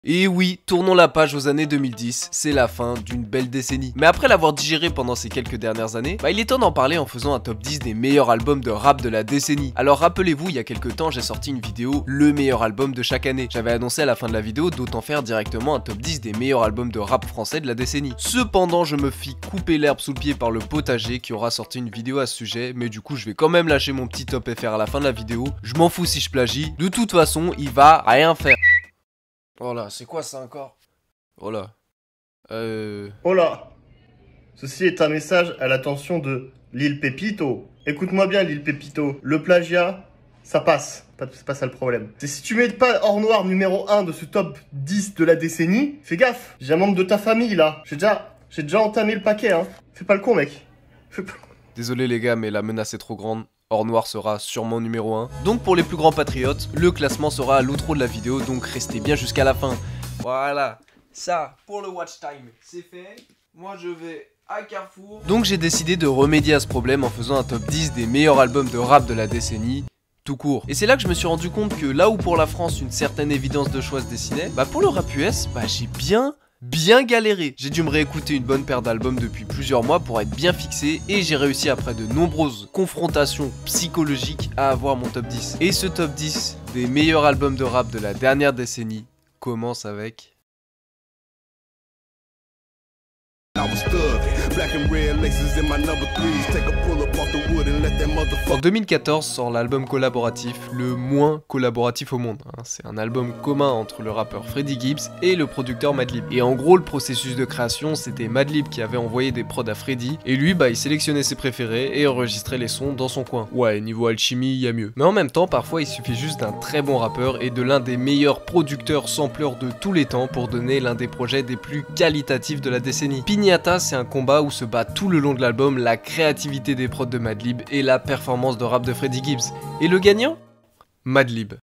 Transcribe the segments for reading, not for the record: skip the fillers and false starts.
Et oui, tournons la page aux années 2010, c'est la fin d'une belle décennie. Mais après l'avoir digéré pendant ces quelques dernières années, il est temps d'en parler en faisant un top 10 des meilleurs albums de rap de la décennie. Alors rappelez-vous, il y a quelques temps, j'ai sorti une vidéo, le meilleur album de chaque année. J'avais annoncé à la fin de la vidéo d'autant faire directement un top 10 des meilleurs albums de rap français de la décennie. Cependant, je me fis couper l'herbe sous le pied par le potager qui aura sorti une vidéo à ce sujet, mais du coup, je vais quand même lâcher mon petit top FR à la fin de la vidéo. Je m'en fous si je plagie, de toute façon, il va rien faire. Oh là, c'est quoi ça encore? Oh là. Oh là. Ceci est un message à l'attention de Lil Pépito. Écoute-moi bien, Lil Pépito. Le plagiat, ça passe. C'est pas ça le problème. C'est si tu mets pas hors noir numéro 1 de ce top 10 de la décennie, fais gaffe. J'ai un membre de ta famille là. J'ai déjà entamé le paquet, hein. Fais pas le con, mec. Désolé les gars, mais la menace est trop grande. Hors noir sera sûrement numéro 1. Donc pour les plus grands patriotes, le classement sera à l'outro de la vidéo, donc restez bien jusqu'à la fin. Voilà, ça pour le watch time, c'est fait. Moi je vais à Carrefour. Donc j'ai décidé de remédier à ce problème en faisant un top 10 des meilleurs albums de rap de la décennie. Tout court. Et c'est là que je me suis rendu compte que là où pour la France une certaine évidence de choix se dessinait, pour le rap US, j'ai bien galéré. J'ai dû me réécouter une bonne paire d'albums depuis plusieurs mois pour être bien fixé et j'ai réussi après de nombreuses confrontations psychologiques à avoir mon top 10. Et ce top 10 des meilleurs albums de rap de la dernière décennie commence avec... En 2014 sort l'album collaboratif, le moins collaboratif au monde. C'est un album commun entre le rappeur Freddie Gibbs et le producteur Madlib. Et en gros, le processus de création, c'était Madlib qui avait envoyé des prods à Freddie, et lui, il sélectionnait ses préférés et enregistrait les sons dans son coin. Ouais, niveau alchimie, y a mieux. Mais en même temps, parfois, il suffit juste d'un très bon rappeur et de l'un des meilleurs producteurs sampleurs de tous les temps pour donner l'un des projets des plus qualitatifs de la décennie. Piñata, c'est un combat où se bat tout le long de l'album la créativité des prods de Madlib et la performance de rap de Freddie Gibbs. Et le gagnant? Madlib.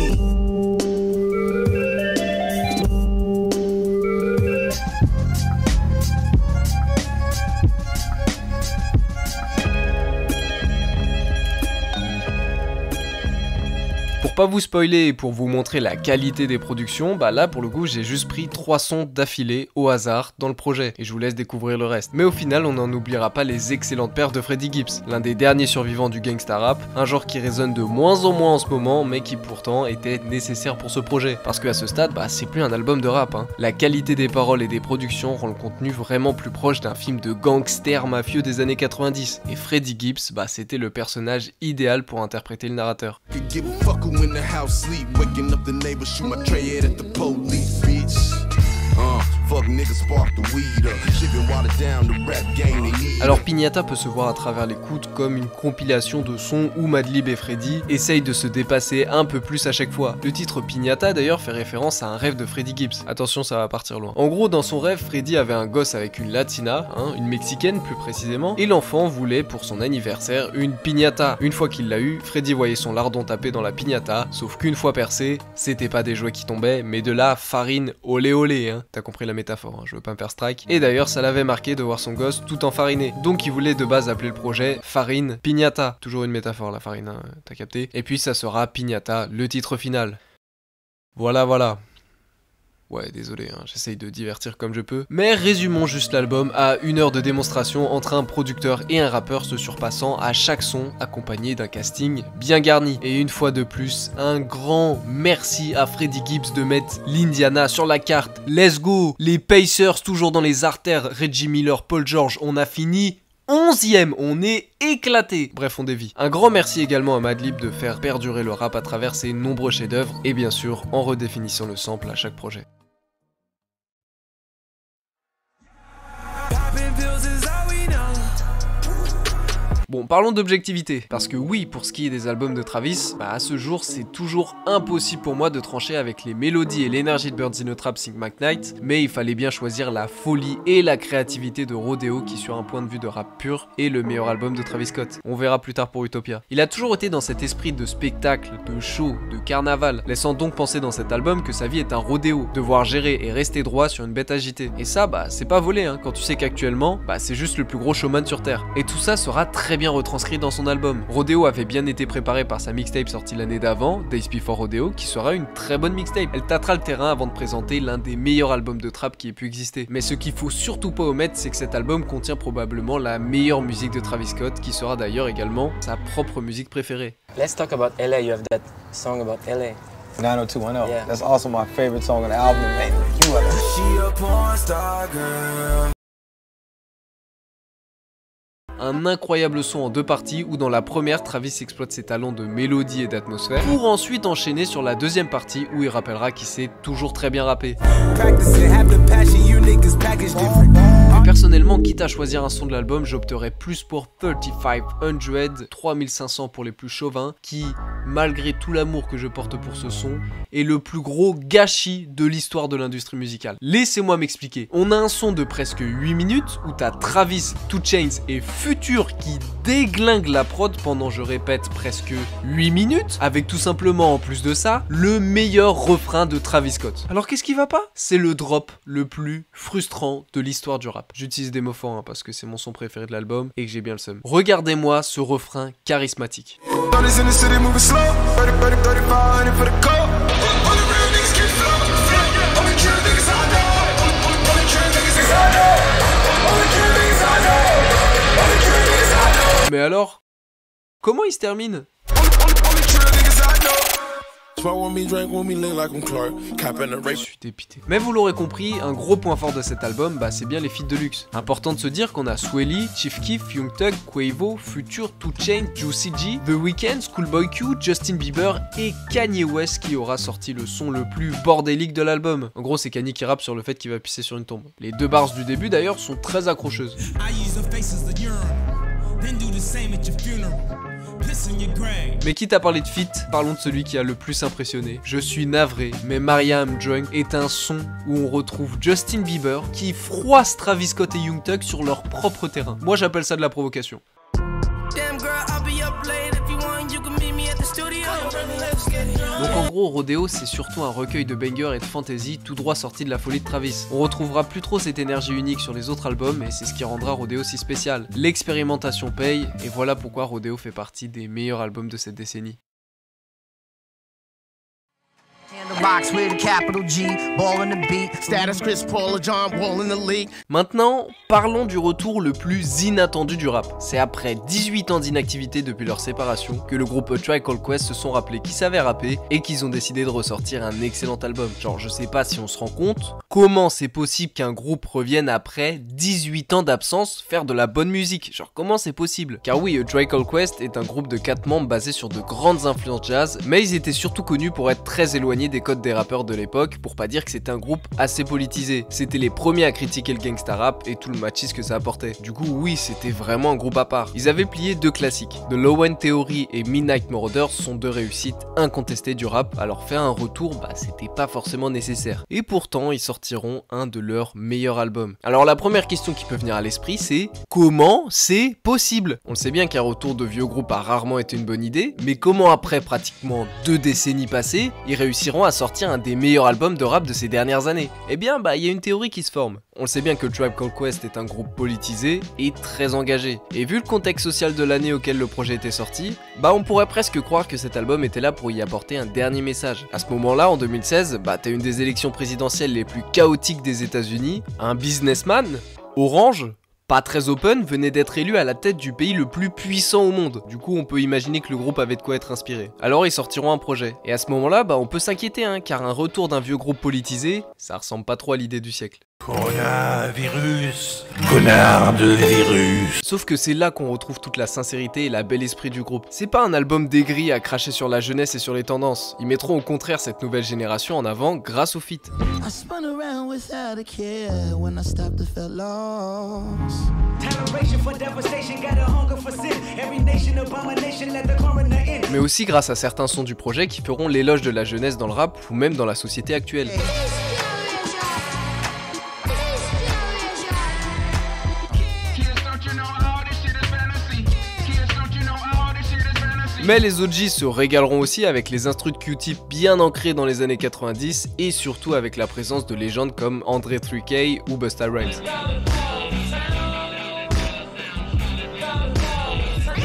Pour pas vous spoiler et pour vous montrer la qualité des productions, là pour le coup j'ai juste pris 3 sons d'affilée au hasard dans le projet et je vous laisse découvrir le reste. Mais au final on n'en oubliera pas les excellentes perfs de Freddie Gibbs, l'un des derniers survivants du gangsta rap, un genre qui résonne de moins en moins en ce moment mais qui pourtant était nécessaire pour ce projet. Parce qu'à ce stade c'est plus un album de rap. La qualité des paroles et des productions rend le contenu vraiment plus proche d'un film de gangster mafieux des années 90. Et Freddie Gibbs c'était le personnage idéal pour interpréter le narrateur. In the house sleep, waking up the neighbors, shoot my tray head at the police, bitch. Fuck niggas, spark the weed up, shipping water down the rap game, they need. Alors Piñata peut se voir à travers l'écoute comme une compilation de sons où Madlib et Freddie essayent de se dépasser un peu plus à chaque fois. Le titre Piñata d'ailleurs fait référence à un rêve de Freddie Gibbs. Attention, ça va partir loin. En gros, dans son rêve, Freddie avait un gosse avec une latina, une mexicaine plus précisément, et l'enfant voulait pour son anniversaire une piñata. Une fois qu'il l'a eu, Freddie voyait son lardon taper dans la piñata, sauf qu'une fois percé, c'était pas des jouets qui tombaient, mais de la farine olé olé, T'as compris la métaphore, je veux pas me faire strike. Et d'ailleurs, ça l'avait marqué de voir son gosse tout enfariné. Donc il voulait de base appeler le projet Farine Piñata. Toujours une métaphore la farine, t'as capté. Et puis ça sera Piñata, le titre final. Voilà. Ouais, désolé, j'essaye de divertir comme je peux. Mais résumons juste l'album à 1 heure de démonstration entre un producteur et un rappeur se surpassant à chaque son, accompagné d'un casting bien garni. Et une fois de plus, un grand merci à Freddie Gibbs de mettre l'Indiana sur la carte. Let's go! Les Pacers toujours dans les artères, Reggie Miller, Paul George, on a fini 11ème, on est éclaté. Bref, on dévie. Un grand merci également à Madlib de faire perdurer le rap à travers ses nombreux chefs-d'œuvre et bien sûr en redéfinissant le sample à chaque projet. Bon, parlons d'objectivité, parce que oui, pour ce qui est des albums de Travis, à ce jour, c'est toujours impossible pour moi de trancher avec les mélodies et l'énergie de Birds in a Trap Think McKnight, mais il fallait bien choisir la folie et la créativité de Rodeo qui, sur un point de vue de rap pur, est le meilleur album de Travis Scott. On verra plus tard pour Utopia. Il a toujours été dans cet esprit de spectacle, de show, de carnaval, laissant donc penser dans cet album que sa vie est un rodéo, devoir gérer et rester droit sur une bête agitée. Et ça, c'est pas volé, quand tu sais qu'actuellement, c'est juste le plus gros showman sur Terre. Et tout ça sera très bien bien retranscrit dans son album. Rodeo avait bien été préparé par sa mixtape sortie l'année d'avant, Days Before Rodeo, qui sera une très bonne mixtape. Elle tâtera le terrain avant de présenter l'un des meilleurs albums de trap qui ait pu exister. Mais ce qu'il faut surtout pas omettre, c'est que cet album contient probablement la meilleure musique de Travis Scott, qui sera d'ailleurs également sa propre musique préférée. Let's talk about LA. You have that song about LA. 90210. Yeah. That's also my favorite song on the album, man. You are She a porn star girl. Un incroyable son en deux parties où dans la première, Travis exploite ses talents de mélodie et d'atmosphère pour ensuite enchaîner sur la deuxième partie où il rappellera qu'il sait toujours très bien rapper. Et personnellement, quitte à choisir un son de l'album, j'opterais plus pour 3500, 3500 pour les plus chauvins, qui, malgré tout l'amour que je porte pour ce son, est le plus gros gâchis de l'histoire de l'industrie musicale. Laissez-moi m'expliquer. On a un son de presque 8 minutes où t'as Travis, 2 Chainz et Future qui déglinguent la prod pendant, je répète, presque 8 minutes, avec tout simplement en plus de ça, le meilleur refrain de Travis Scott. Alors qu'est-ce qui va pas? C'est le drop le plus frustrant de l'histoire du rap. J'utilise des mots forts parce que c'est mon son préféré de l'album et que j'ai bien le seum. Regardez-moi ce refrain charismatique. Mais alors, comment il se termine? Je suis dépité. Mais vous l'aurez compris, un gros point fort de cet album, c'est bien les feats de luxe. Important de se dire qu'on a Swelly, Chief Keef, Young Thug, Quavo, Future, 2 Chainz, Juicy J, The Weeknd, Schoolboy Q, Justin Bieber et Kanye West qui aura sorti le son le plus bordélique de l'album. En gros, c'est Kanye qui rappe sur le fait qu'il va pisser sur une tombe. Les deux bars du début d'ailleurs sont très accrocheuses. Mais quitte à parler de feat, parlons de celui qui a le plus impressionné. Je suis navré, mais Maria I'm Drunk est un son où on retrouve Justin Bieber qui froisse Travis Scott et Young Thug sur leur propre terrain. Moi j'appelle ça de la provocation. Donc en gros, Rodeo c'est surtout un recueil de bangers et de fantasy tout droit sorti de la folie de Travis. On retrouvera plus trop cette énergie unique sur les autres albums et c'est ce qui rendra Rodeo si spécial. L'expérimentation paye et voilà pourquoi Rodeo fait partie des meilleurs albums de cette décennie. Maintenant, parlons du retour le plus inattendu du rap. C'est après 18 ans d'inactivité depuis leur séparation que le groupe A Tribe Called Quest se sont rappelés qu'ils savaient rapper et qu'ils ont décidé de ressortir un excellent album. Genre, je sais pas si on se rend compte, comment c'est possible qu'un groupe revienne après 18 ans d'absence faire de la bonne musique? Genre, comment c'est possible? Car oui, A Tribe Called Quest est un groupe de 4 membres basé sur de grandes influences jazz, mais ils étaient surtout connus pour être très éloignés des codes des rappeurs de l'époque, pour pas dire que c'était un groupe assez politisé. C'était les premiers à critiquer le gangsta rap et tout le machisme que ça apportait. Du coup, oui, c'était vraiment un groupe à part. Ils avaient plié deux classiques. The Low End Theory et Midnight Marauders sont deux réussites incontestées du rap, alors faire un retour, c'était pas forcément nécessaire. Et pourtant, ils sortiront un de leurs meilleurs albums. Alors la première question qui peut venir à l'esprit, c'est comment c'est possible? On le sait bien qu'un retour de vieux groupes a rarement été une bonne idée, mais comment après pratiquement 2 décennies passées, ils réussiront à sortir un des meilleurs albums de rap de ces dernières années? Eh bien, il y a une théorie qui se forme. On le sait bien que Tribe Called Quest est un groupe politisé et très engagé. Et vu le contexte social de l'année auquel le projet était sorti, on pourrait presque croire que cet album était là pour y apporter un dernier message. À ce moment-là, en 2016, t'as une des élections présidentielles les plus chaotiques des États-Unis, un businessman, Orange, pas très open, venait d'être élu à la tête du pays le plus puissant au monde. Du coup, on peut imaginer que le groupe avait de quoi être inspiré. Alors, ils sortiront un projet. Et à ce moment-là, on peut s'inquiéter, car un retour d'un vieux groupe politisé, ça ressemble pas trop à l'idée du siècle. Coronavirus, connard de virus. Sauf que c'est là qu'on retrouve toute la sincérité et la belle esprit du groupe. C'est pas un album d'aigri à cracher sur la jeunesse et sur les tendances. Ils mettront au contraire cette nouvelle génération en avant grâce au feat. Mais aussi grâce à certains sons du projet qui feront l'éloge de la jeunesse dans le rap ou même dans la société actuelle. Mais les OG se régaleront aussi avec les instrus de Q-Tip bien ancrés dans les années 90 et surtout avec la présence de légendes comme Andre 3K ou Busta Rhymes.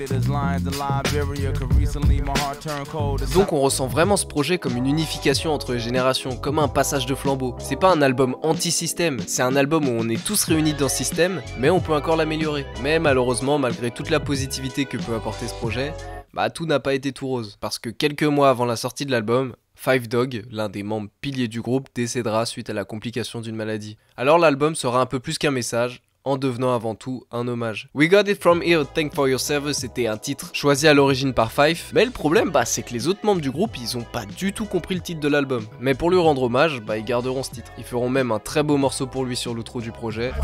Donc on ressent vraiment ce projet comme une unification entre les générations, comme un passage de flambeau. C'est pas un album anti-système, c'est un album où on est tous réunis dans ce système, mais on peut encore l'améliorer. Mais malheureusement, malgré toute la positivité que peut apporter ce projet, bah tout n'a pas été tout rose. Parce que quelques mois avant la sortie de l'album, Five Dog, l'un des membres piliers du groupe, décédera suite à la complication d'une maladie. Alors l'album sera un peu plus qu'un message, en devenant avant tout un hommage. We Got It From Here, Thank For Your Service, c'était un titre choisi à l'origine par Fife, mais le problème c'est que les autres membres du groupe ils ont pas du tout compris le titre de l'album. Mais pour lui rendre hommage, ils garderont ce titre. Ils feront même un très beau morceau pour lui sur l'outro du projet.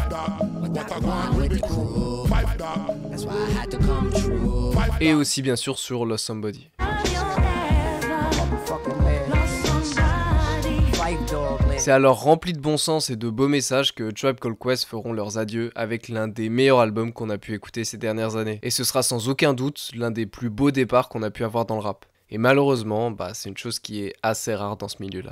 Et aussi bien sûr sur Lost Somebody. C'est alors rempli de bon sens et de beaux messages que Tribe Called Quest feront leurs adieux avec l'un des meilleurs albums qu'on a pu écouter ces dernières années. Et ce sera sans aucun doute l'un des plus beaux départs qu'on a pu avoir dans le rap. Et malheureusement, c'est une chose qui est assez rare dans ce milieu-là.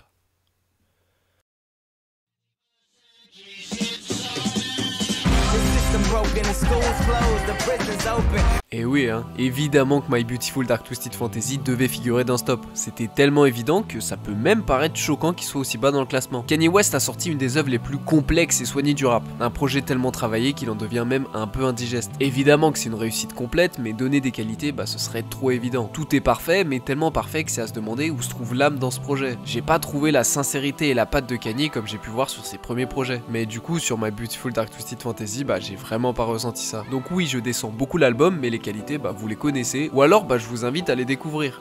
Et oui, évidemment que My Beautiful Dark Twisted Fantasy devait figurer dans ce top. C'était tellement évident que ça peut même paraître choquant qu'il soit aussi bas dans le classement. Kanye West a sorti une des œuvres les plus complexes et soignées du rap. Un projet tellement travaillé qu'il en devient même un peu indigeste. Évidemment que c'est une réussite complète, mais donner des qualités, ce serait trop évident. Tout est parfait, mais tellement parfait que c'est à se demander où se trouve l'âme dans ce projet. J'ai pas trouvé la sincérité et la patte de Kanye comme j'ai pu voir sur ses premiers projets. Mais du coup, sur My Beautiful Dark Twisted Fantasy, j'ai vraiment pas ressenti ça. Donc oui, je descends beaucoup l'album, mais les qualités, vous les connaissez, ou alors je vous invite à les découvrir.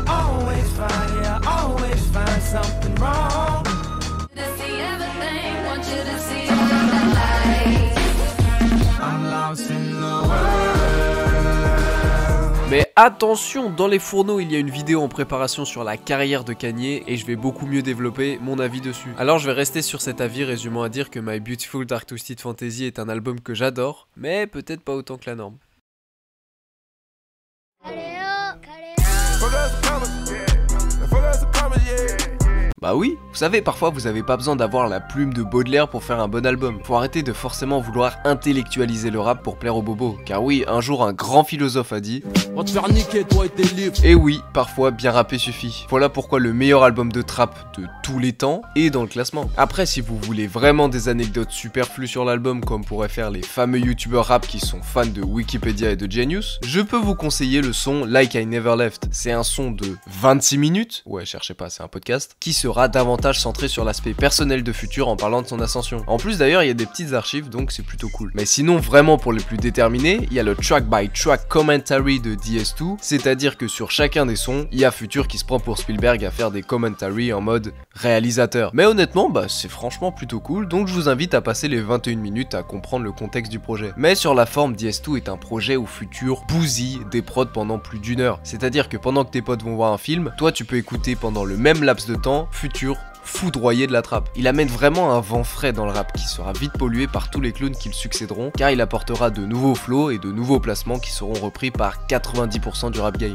Mais attention, dans les fourneaux, il y a une vidéo en préparation sur la carrière de Kanye et je vais beaucoup mieux développer mon avis dessus. Alors je vais rester sur cet avis résumant à dire que My Beautiful Dark Twisted Fantasy est un album que j'adore, mais peut-être pas autant que la norme. Bah oui, vous savez, parfois vous avez pas besoin d'avoir la plume de Baudelaire pour faire un bon album. Faut arrêter de forcément vouloir intellectualiser le rap pour plaire aux bobos. Car oui, un jour un grand philosophe a dit: on va te faire niquer toi et tes livres. Et oui, parfois bien rapper suffit. Voilà pourquoi le meilleur album de trap de tous les temps est dans le classement. Après, si vous voulez vraiment des anecdotes superflues sur l'album, comme pourraient faire les fameux youtubeurs rap qui sont fans de Wikipédia et de Genius, je peux vous conseiller le son Like I Never Left. C'est un son de 26 minutes, ouais cherchez pas, c'est un podcast, qui sera davantage centré sur l'aspect personnel de Future en parlant de son ascension. En plus d'ailleurs, il y a des petites archives, donc c'est plutôt cool. Mais sinon, vraiment pour les plus déterminés, il y a le track by track commentary de DS2, c'est-à-dire que sur chacun des sons, il y a Future qui se prend pour Spielberg à faire des commentaries en mode réalisateur. Mais honnêtement, c'est franchement plutôt cool, donc je vous invite à passer les 21 minutes à comprendre le contexte du projet. Mais sur la forme, DS2 est un projet où Future bousille des prods pendant plus d'1 heure. C'est-à-dire que pendant que tes potes vont voir un film, toi tu peux écouter pendant le même laps de temps Future foudroyé de la trappe. Il amène vraiment un vent frais dans le rap qui sera vite pollué par tous les clones qui le succéderont, car il apportera de nouveaux flows et de nouveaux placements qui seront repris par 90% du rap game.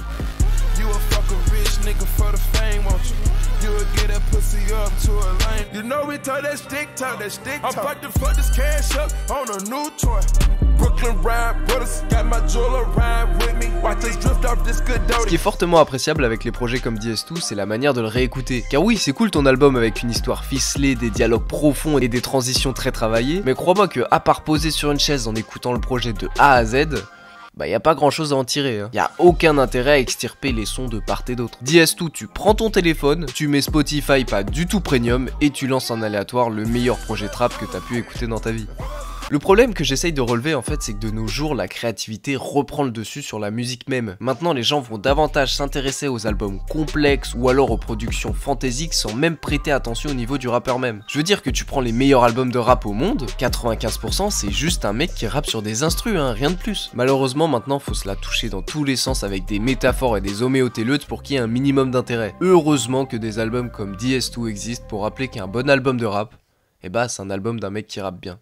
Ce qui est fortement appréciable avec les projets comme DS2, c'est la manière de le réécouter. Car oui, c'est cool ton album avec une histoire ficelée, des dialogues profonds et des transitions très travaillées, mais crois-moi que à part poser sur une chaise en écoutant le projet de A à Z, y a pas grand chose à en tirer. Y a aucun intérêt à extirper les sons de part et d'autre. DS2, tu prends ton téléphone, tu mets Spotify pas du tout premium et tu lances en aléatoire le meilleur projet trap que t'as pu écouter dans ta vie. Le problème que j'essaye de relever en fait, c'est que de nos jours, la créativité reprend le dessus sur la musique même. Maintenant, les gens vont davantage s'intéresser aux albums complexes ou alors aux productions fantaisiques sans même prêter attention au niveau du rappeur même. Je veux dire que tu prends les meilleurs albums de rap au monde, 95% c'est juste un mec qui rappe sur des instrus, rien de plus. Malheureusement, maintenant, faut se la toucher dans tous les sens avec des métaphores et des homéotéleutes pour qu'il y ait un minimum d'intérêt. Heureusement que des albums comme DS2 existent pour rappeler qu'un bon album de rap, c'est un album d'un mec qui rappe bien.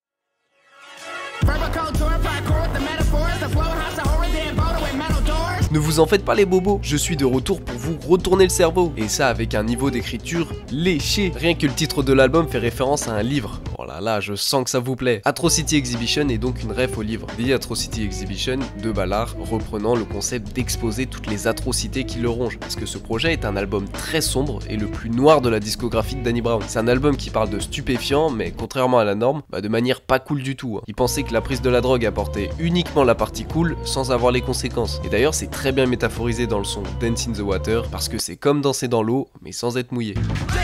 Verbal contour, parkour with the metaphors, the flow house, a horror, damn boulder with metal doors. Ne vous en faites pas les bobos, je suis de retour pour vous retourner le cerveau. Et ça avec un niveau d'écriture léché. Rien que le titre de l'album fait référence à un livre. Oh là là, je sens que ça vous plaît. Atrocity Exhibition est donc une ref au livre. The Atrocity Exhibition de Ballard, reprenant le concept d'exposer toutes les atrocités qui le rongent. Parce que ce projet est un album très sombre et le plus noir de la discographie de Danny Brown. C'est un album qui parle de stupéfiants, mais contrairement à la norme, de manière pas cool du tout. Il pensait que la prise de la drogue apportait uniquement la partie cool, sans avoir les conséquences. Et d'ailleurs, c'est très bien métaphorisé dans le son Dance in the Water, parce que c'est comme danser dans l'eau, mais sans être mouillé.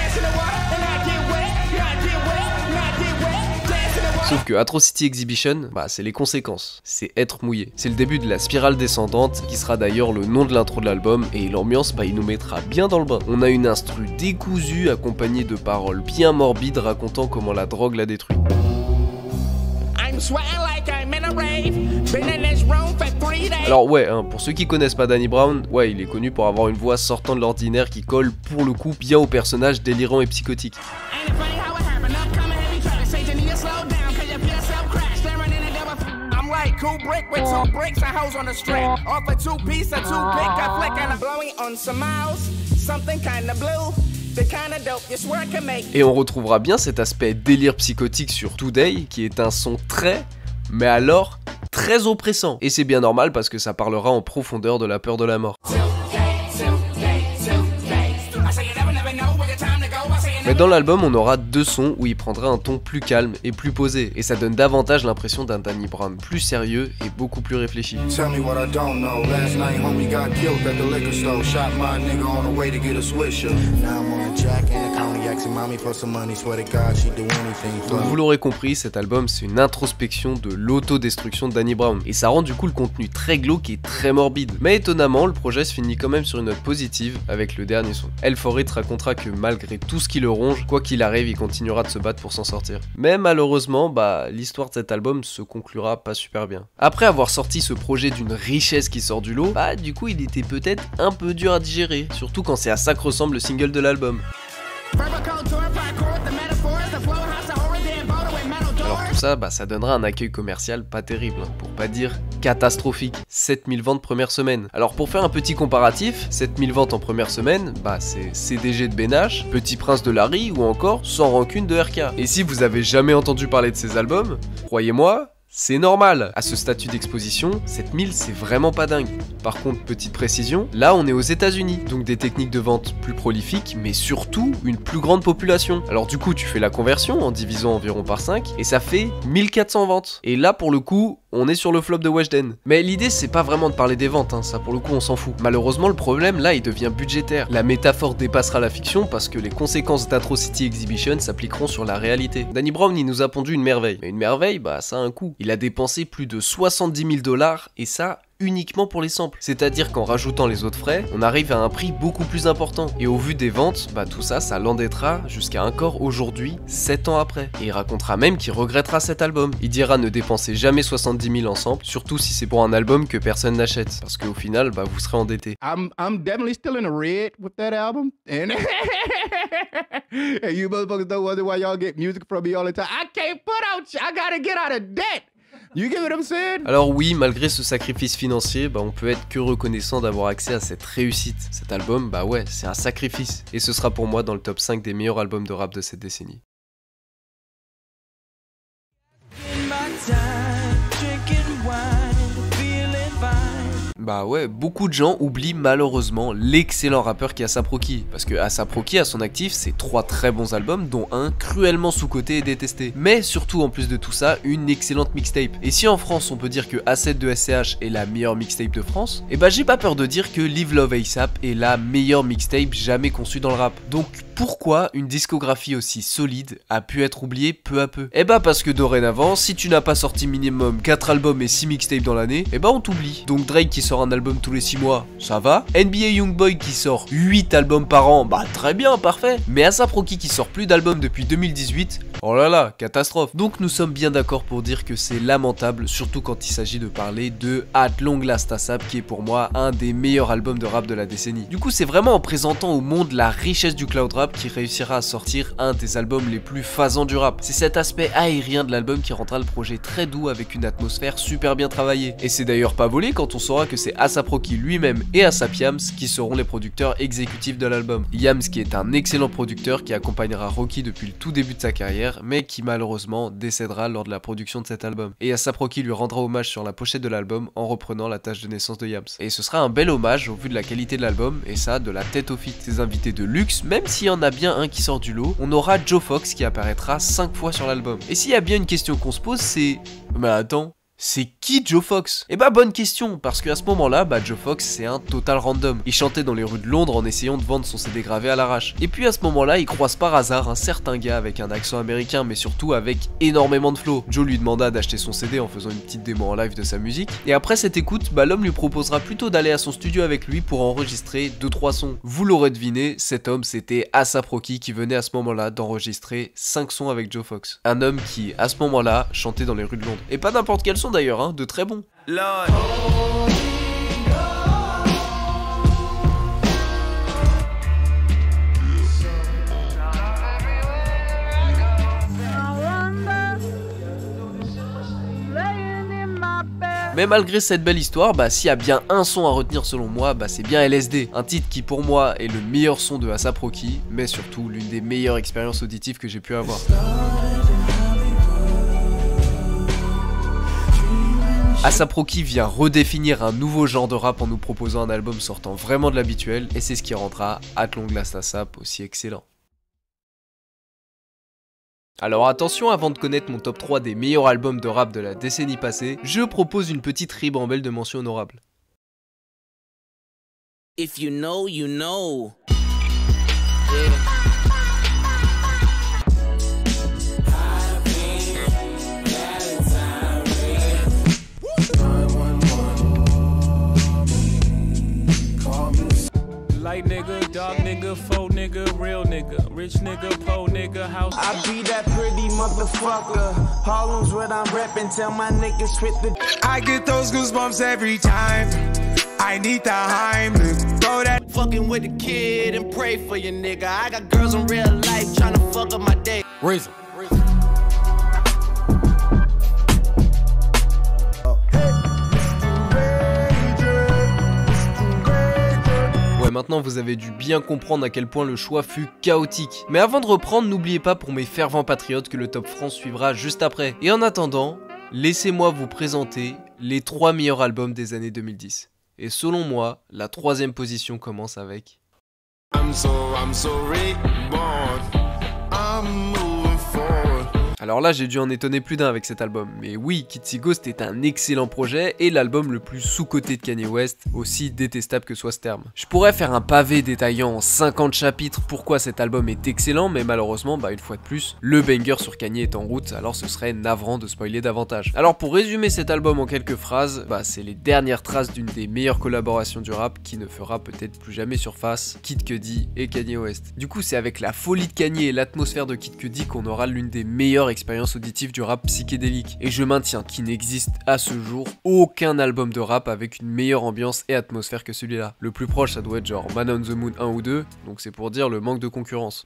Sauf que Atrocity Exhibition, c'est les conséquences, c'est être mouillé. C'est le début de la spirale descendante, qui sera d'ailleurs le nom de l'intro de l'album, et l'ambiance, il nous mettra bien dans le bain. On a une instru décousue, accompagnée de paroles bien morbides racontant comment la drogue l'a détruit. Alors ouais, pour ceux qui connaissent pas Danny Brown, il est connu pour avoir une voix sortant de l'ordinaire qui colle pour le coup bien au personnage délirant et psychotique. Et on retrouvera bien cet aspect délire psychotique sur Today, qui est un son mais alors très oppressant. Et c'est bien normal parce que ça parlera en profondeur de la peur de la mort. Mais dans l'album, on aura deux sons où il prendra un ton plus calme et plus posé, et ça donne davantage l'impression d'un Danny Brown plus sérieux et beaucoup plus réfléchi. Donc vous l'aurez compris, cet album c'est une introspection de l'autodestruction de Danny Brown, et ça rend du coup le contenu très glauque et très morbide. Mais étonnamment, le projet se finit quand même sur une note positive avec le dernier son. L4It racontera que malgré tout ce qui le ronge, quoi qu'il arrive, il continuera de se battre pour s'en sortir. Mais malheureusement, l'histoire de cet album se conclura pas super bien. Après avoir sorti ce projet d'une richesse qui sort du lot, du coup il était peut-être un peu dur à digérer, surtout quand c'est à ça que ressemble le single de l'album. Alors tout ça, ça donnera un accueil commercial pas terrible, pour pas dire catastrophique. 7000 ventes première semaine. Alors pour faire un petit comparatif, 7000 ventes en première semaine, c'est CDG de BNH, Petit Prince de Larry ou encore Sans Rancune de RK. Et si vous avez jamais entendu parler de ces albums, croyez-moi, c'est normal. À ce statut d'exposition, 7000 c'est vraiment pas dingue. Par contre, petite précision, là on est aux États-Unis, donc des techniques de vente plus prolifiques, mais surtout une plus grande population. Alors du coup, tu fais la conversion en divisant environ par 5, et ça fait 1400 ventes. Et là pour le coup, on est sur le flop de Weshden. Mais l'idée c'est pas vraiment de parler des ventes, ça pour le coup on s'en fout. Malheureusement le problème là il devient budgétaire. La métaphore dépassera la fiction parce que les conséquences d'Atrocity Exhibition s'appliqueront sur la réalité. Danny Brown il nous a pondu une merveille. Mais une merveille, ça a un coût. Il a dépensé plus de 70 000 $, et ça uniquement pour les samples. C'est-à-dire qu'en rajoutant les autres frais, on arrive à un prix beaucoup plus important. Et au vu des ventes, tout ça, ça l'endettera jusqu'à encore aujourd'hui, 7 ans après. Et il racontera même qu'il regrettera cet album. Il dira ne dépensez jamais 70 000 en samples, surtout si c'est pour un album que personne n'achète. Parce qu'au final, vous serez endetté. I'm definitely still in the red with that album. And you motherfuckers don't wonder why y'all get music from me all the time. I can't put out, I gotta get out of debt. You get what I'm saying? Alors oui, malgré ce sacrifice financier, on peut être que reconnaissant d'avoir accès à cette réussite. Cet album, ouais, c'est un sacrifice. Et ce sera pour moi dans le top 5 des meilleurs albums de rap de cette décennie. Ouais, beaucoup de gens oublient malheureusement l'excellent rappeur qui est A$AP Rocky. Parce que A$AP Rocky, à son actif, c'est 3 très bons albums, dont un cruellement sous-coté et détesté. Mais surtout, en plus de tout ça, une excellente mixtape. Et si en France, on peut dire que A7 de SCH est la meilleure mixtape de France, j'ai pas peur de dire que Live Love A$AP est la meilleure mixtape jamais conçue dans le rap. Donc, pourquoi une discographie aussi solide a pu être oubliée peu à peu? Parce que dorénavant, si tu n'as pas sorti minimum 4 albums et 6 mixtapes dans l'année, on t'oublie. Donc Drake qui sort un album tous les 6 mois, ça va. NBA Youngboy qui sort 8 albums par an, très bien, parfait. Mais A$AP Rocky qui sort plus d'albums depuis 2018, oh là là, catastrophe. Donc nous sommes bien d'accord pour dire que c'est lamentable, surtout quand il s'agit de parler de At Long Last A$AP, qui est pour moi un des meilleurs albums de rap de la décennie. Du coup, c'est vraiment en présentant au monde la richesse du cloud rap qui réussira à sortir un des albums les plus phasants du rap. C'est cet aspect aérien de l'album qui rendra le projet très doux avec une atmosphère super bien travaillée. Et c'est d'ailleurs pas volé quand on saura que c'est A$AP Rocky lui-même et A$AP Yams qui seront les producteurs exécutifs de l'album. Yams qui est un excellent producteur qui accompagnera Rocky depuis le tout début de sa carrière, mais qui malheureusement décédera lors de la production de cet album. Et A$AP Rocky lui rendra hommage sur la pochette de l'album en reprenant la tâche de naissance de Yams. Et ce sera un bel hommage au vu de la qualité de l'album, et ça de la tête aux feats. Ses invités de luxe, même s'il y en a bien un qui sort du lot, on aura Joe Fox qui apparaîtra 5 fois sur l'album. Et s'il y a bien une question qu'on se pose, c'est... Mais attends, c'est qui Joe Fox? Eh bah bonne question, parce qu'à ce moment-là, Joe Fox c'est un total random. Il chantait dans les rues de Londres en essayant de vendre son CD gravé à l'arrache. Et puis à ce moment-là, il croise par hasard un certain gars avec un accent américain, mais surtout avec énormément de flow. Joe lui demanda d'acheter son CD en faisant une petite démo en live de sa musique. Et après cette écoute, l'homme lui proposera plutôt d'aller à son studio avec lui pour enregistrer 2-3 sons. Vous l'aurez deviné, cet homme c'était A$AP Rocky qui venait à ce moment-là d'enregistrer 5 sons avec Joe Fox. Un homme qui, à ce moment-là, chantait dans les rues de Londres. Et pas n'importe quel son d'ailleurs, hein, de très bon. Mais malgré cette belle histoire, s'il y a bien un son à retenir selon moi, c'est bien LSD. Un titre qui pour moi est le meilleur son de A$AP Rocky, mais surtout l'une des meilleures expériences auditives que j'ai pu avoir. A$AP Rocky vient redéfinir un nouveau genre de rap en nous proposant un album sortant vraiment de l'habituel, et c'est ce qui rendra At Long Last A$AP aussi excellent. Alors attention, avant de connaître mon top 3 des meilleurs albums de rap de la décennie passée, je propose une petite ribambelle de mentions honorables. If you know, you know. Light nigga, dog nigga, faux nigga, real nigga, rich nigga, poor nigga, house. I be that pretty motherfucker. Harlem's what I'm reppin', tell my niggas fit the. I get those goosebumps every time. I need the Heimlich. Throw that. Fucking with the kid and pray for your nigga. I got girls in real life tryna fuck up my day. Reason. Maintenant vous avez dû bien comprendre à quel point le choix fut chaotique. Mais avant de reprendre, n'oubliez pas pour mes fervents patriotes que le Top France suivra juste après. Et en attendant, laissez-moi vous présenter les 3 meilleurs albums des années 2010. Et selon moi, la 3e position commence avec... I'm so reborn. I'm moving forward. Alors là j'ai dû en étonner plus d'un avec cet album, mais oui, Kitsy Ghost est un excellent projet et l'album le plus sous-coté de Kanye West, aussi détestable que soit ce terme. Je pourrais faire un pavé détaillant en 50 chapitres pourquoi cet album est excellent, mais malheureusement, une fois de plus, le banger sur Kanye est en route, alors ce serait navrant de spoiler davantage. Alors pour résumer cet album en quelques phrases, c'est les dernières traces d'une des meilleures collaborations du rap qui ne fera peut-être plus jamais surface, Kid Cudi et Kanye West. Du coup c'est avec la folie de Kanye et l'atmosphère de Kid Cudi qu'on aura l'une des meilleures expérience auditive du rap psychédélique. Et je maintiens qu'il n'existe à ce jour aucun album de rap avec une meilleure ambiance et atmosphère que celui-là. Le plus proche ça doit être genre Man on the Moon 1 ou 2, donc c'est pour dire le manque de concurrence.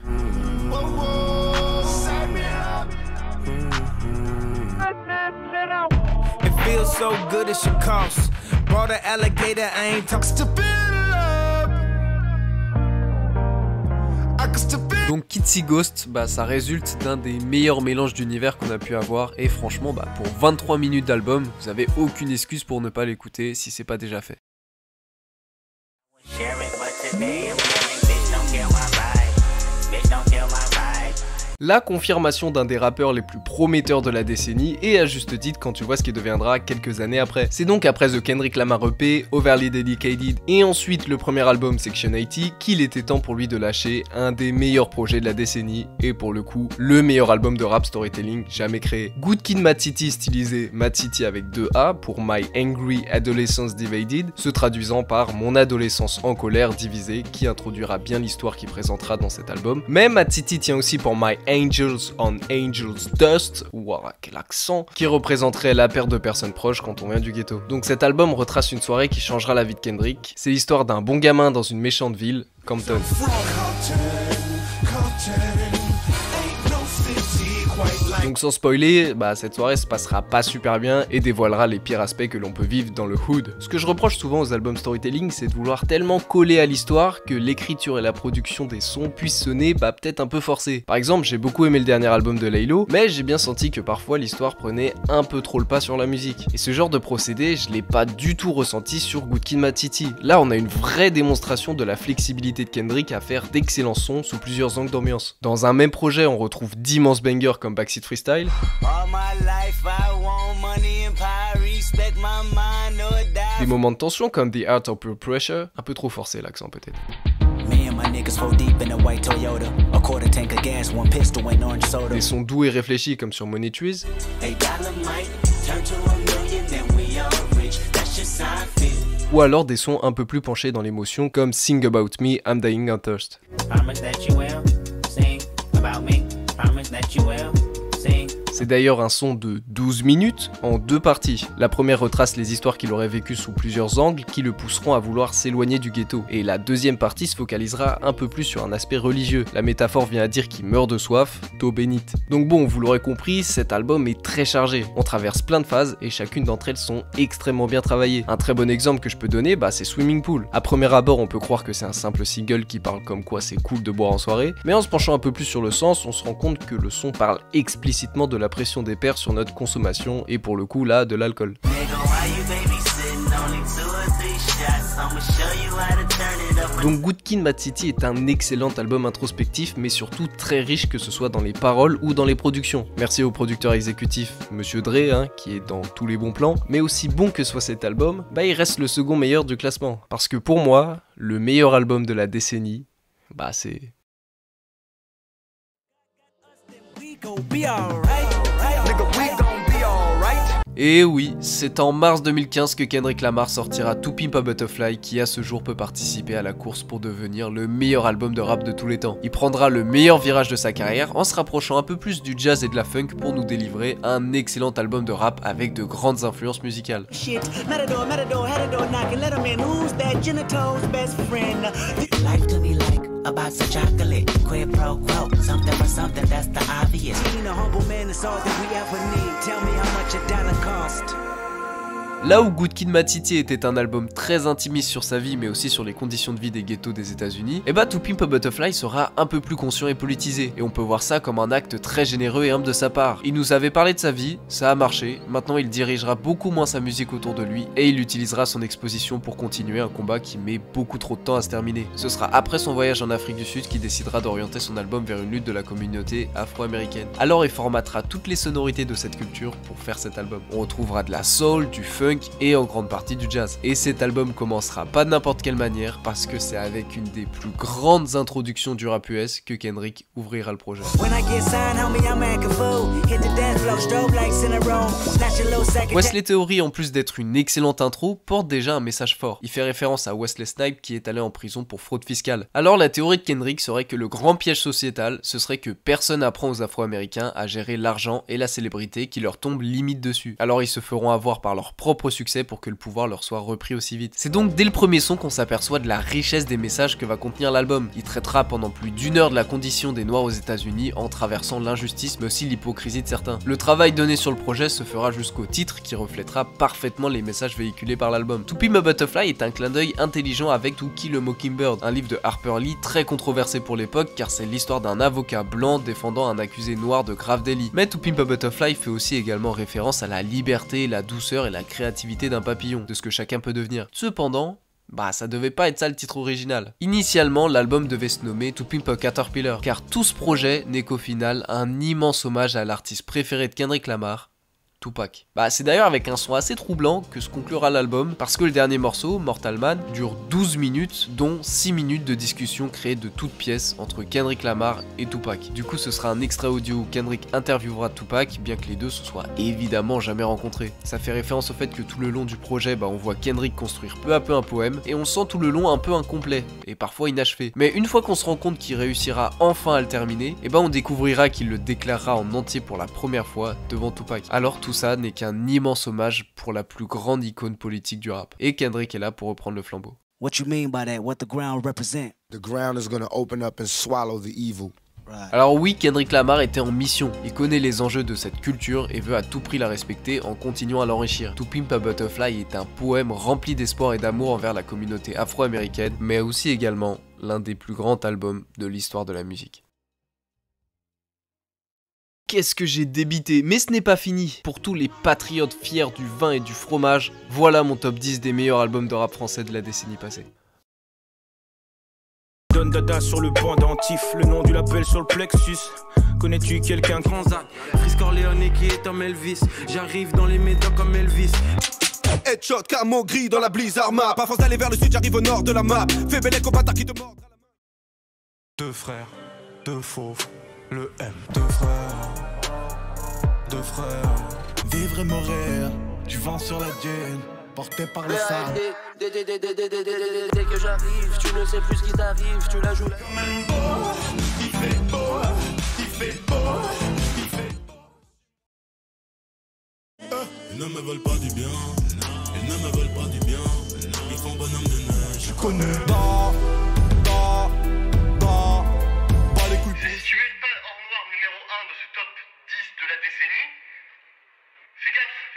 Donc Kitsy Ghost, ça résulte d'un des meilleurs mélanges d'univers qu'on a pu avoir et franchement pour 23 minutes d'album, vous avez aucune excuse pour ne pas l'écouter si c'est pas déjà fait. La confirmation d'un des rappeurs les plus prometteurs de la décennie et à juste titre quand tu vois ce qui deviendra quelques années après. C'est donc après The Kendrick Lamar EP, Overly Dedicated et ensuite le premier album Section 80 qu'il était temps pour lui de lâcher un des meilleurs projets de la décennie et pour le coup le meilleur album de rap storytelling jamais créé. Good Kid, Mad City stylisé Mad City avec 2 A pour My Angry Adolescence Divided, se traduisant par Mon adolescence en colère divisée qui introduira bien l'histoire qui présentera dans cet album. Mais Mad City tient aussi pour My Angels on Angels Dust, wow, quel accent, qui représenterait la perte de personnes proches quand on vient du ghetto. Donc cet album retrace une soirée qui changera la vie de Kendrick. C'est l'histoire d'un bon gamin dans une méchante ville, Compton. Donc sans spoiler, cette soirée se passera pas super bien et dévoilera les pires aspects que l'on peut vivre dans le hood. Ce que je reproche souvent aux albums storytelling, c'est de vouloir tellement coller à l'histoire que l'écriture et la production des sons puissent sonner peut-être un peu forcés. Par exemple, j'ai beaucoup aimé le dernier album de Laylo, mais j'ai bien senti que parfois l'histoire prenait un peu trop le pas sur la musique. Et ce genre de procédé, je l'ai pas du tout ressenti sur Good Kid, Mad City. Là, on a une vraie démonstration de la flexibilité de Kendrick à faire d'excellents sons sous plusieurs angles d'ambiance. Dans un même projet, on retrouve d'immenses bangers comme Backseat Freestyle, des moments de tension comme The Art of Peer Pressure, un peu trop forcé l'accent peut-être. Des sons doux et réfléchis comme sur Money Trees. Ou alors des sons un peu plus penchés dans l'émotion comme Sing About Me, I'm Dying of Thirst. C'est d'ailleurs un son de 12 minutes en 2 parties. La première retrace les histoires qu'il aurait vécues sous plusieurs angles qui le pousseront à vouloir s'éloigner du ghetto. Et la deuxième partie se focalisera un peu plus sur un aspect religieux. La métaphore vient à dire qu'il meurt de soif, d'eau bénite. Donc bon, vous l'aurez compris, cet album est très chargé. On traverse plein de phases et chacune d'entre elles sont extrêmement bien travaillées. Un très bon exemple que je peux donner, c'est Swimming Pool. À premier abord, on peut croire que c'est un simple single qui parle comme quoi c'est cool de boire en soirée, mais en se penchant un peu plus sur le sens, on se rend compte que le son parle explicitement de la pression des pères sur notre consommation et pour le coup là de l'alcool. Donc Good Kid, Mad City est un excellent album introspectif mais surtout très riche que ce soit dans les paroles ou dans les productions. Merci au producteur exécutif Monsieur Dre qui est dans tous les bons plans, mais aussi bon que soit cet album, il reste le second meilleur du classement. Parce que pour moi, le meilleur album de la décennie, c'est... Et oui, c'est en mars 2015 que Kendrick Lamar sortira To Pimp a Butterfly qui à ce jour peut participer à la course pour devenir le meilleur album de rap de tous les temps. Il prendra le meilleur virage de sa carrière en se rapprochant un peu plus du jazz et de la funk pour nous délivrer un excellent album de rap avec de grandes influences musicales. About some chocolate, quid pro quo, something for something, that's the obvious. Being a humble man is all that we ever need. Tell me how much a dollar cost. Là où Good Kid, Mad City était un album très intimiste sur sa vie mais aussi sur les conditions de vie des ghettos des États-Unis, To Pimp a Butterfly sera un peu plus conscient et politisé, et on peut voir ça comme un acte très généreux et humble de sa part. Il nous avait parlé de sa vie, ça a marché, maintenant il dirigera beaucoup moins sa musique autour de lui, et il utilisera son exposition pour continuer un combat qui met beaucoup trop de temps à se terminer. Ce sera après son voyage en Afrique du Sud qu'il décidera d'orienter son album vers une lutte de la communauté afro-américaine. Alors il formatera toutes les sonorités de cette culture pour faire cet album. On retrouvera de la soul, du funk, et en grande partie du jazz. Et cet album commencera pas de n'importe quelle manière parce que c'est avec une des plus grandes introductions du rap US que Kendrick ouvrira le projet. Wesley Theory, en plus d'être une excellente intro, porte déjà un message fort. Il fait référence à Wesley Snipes qui est allé en prison pour fraude fiscale. Alors la théorie de Kendrick serait que le grand piège sociétal, ce serait que personne apprend aux Afro-Américains à gérer l'argent et la célébrité qui leur tombe limite dessus. Alors ils se feront avoir par leur propre succès pour que le pouvoir leur soit repris aussi vite. C'est donc dès le premier son qu'on s'aperçoit de la richesse des messages que va contenir l'album. Il traitera pendant plus d'1 heure de la condition des Noirs aux États-Unis en traversant l'injustice mais aussi l'hypocrisie de certains. Le travail donné sur le projet se fera jusqu'au titre qui reflètera parfaitement les messages véhiculés par l'album. To Pimp a Butterfly est un clin d'œil intelligent avec To Kill a Mockingbird, un livre de Harper Lee très controversé pour l'époque car c'est l'histoire d'un avocat blanc défendant un accusé noir de grave délit. Mais To Pimp a Butterfly fait aussi également référence à la liberté, la douceur et la créativité d'un papillon, de ce que chacun peut devenir. Cependant, ça devait pas être ça le titre original. Initialement, l'album devait se nommer To Pimp a Caterpillar, car tout ce projet n'est qu'au final un immense hommage à l'artiste préféré de Kendrick Lamar, Tupac. C'est d'ailleurs avec un son assez troublant que se conclura l'album, parce que le dernier morceau, Mortal Man, dure 12 minutes, dont 6 minutes de discussion créée de toutes pièces entre Kendrick Lamar et Tupac. Du coup, ce sera un extrait audio où Kendrick interviewera Tupac, bien que les deux se soient évidemment jamais rencontrés. Ça fait référence au fait que tout le long du projet, on voit Kendrick construire peu à peu un poème, et on sent tout le long un peu incomplet, et parfois inachevé. Mais une fois qu'on se rend compte qu'il réussira enfin à le terminer, on découvrira qu'il le déclarera en entier pour la première fois devant Tupac. Alors tout ça n'est qu'un immense hommage pour la plus grande icône politique du rap. Et Kendrick est là pour reprendre le flambeau. What you mean by that? What the ground represent? The ground is gonna open up and swallow the evil. Alors oui, Kendrick Lamar était en mission. Il connaît les enjeux de cette culture et veut à tout prix la respecter en continuant à l'enrichir. To Pimp a Butterfly est un poème rempli d'espoir et d'amour envers la communauté afro-américaine, mais aussi également l'un des plus grands albums de l'histoire de la musique. Qu'est-ce que j'ai débité, mais ce n'est pas fini. Pour tous les patriotes fiers du vin et du fromage, voilà mon top 10 des meilleurs albums de rap français de la décennie passée. Donne dada sur le pendentif, le nom du label sur le plexus. Connais-tu quelqu'un Transac, Frisk Orléanais qui est un Elvis. J'arrive dans les médias comme Elvis. Headshot, camo gris dans la blizzard map. Pas force d'aller vers le sud, j'arrive au nord de la map. Fais belle combat qui te mord. Deux frères, deux fauves, le M. Deux frères, vivre et mourir, du vent sur la dune, porté par le sable. Dès que j'arrive, tu ne sais plus ce qui t'arrive, tu la joues là. Il fait beau, il fait beau, il fait beau. Ils ne me veulent pas du bien, ils ne me veulent pas du bien, ils font bonhomme de neige. Je connais. Si tu es pas hors noir numéro 1 de ce top 10 de la décennie, fais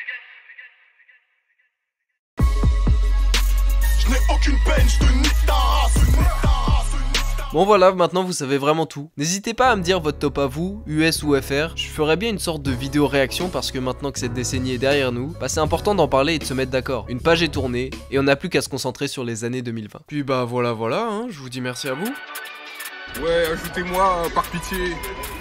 gaffe. Je n'ai aucune peine, je te nique ta race. Bon voilà, maintenant vous savez vraiment tout. N'hésitez pas à me dire votre top à vous, US ou FR. Je ferai bien une sorte de vidéo réaction parce que maintenant que cette décennie est derrière nous, bah c'est important d'en parler et de se mettre d'accord. Une page est tournée et on n'a plus qu'à se concentrer sur les années 2020. Puis bah voilà, hein, je vous dis merci à vous. Ouais, ajoutez-moi par pitié.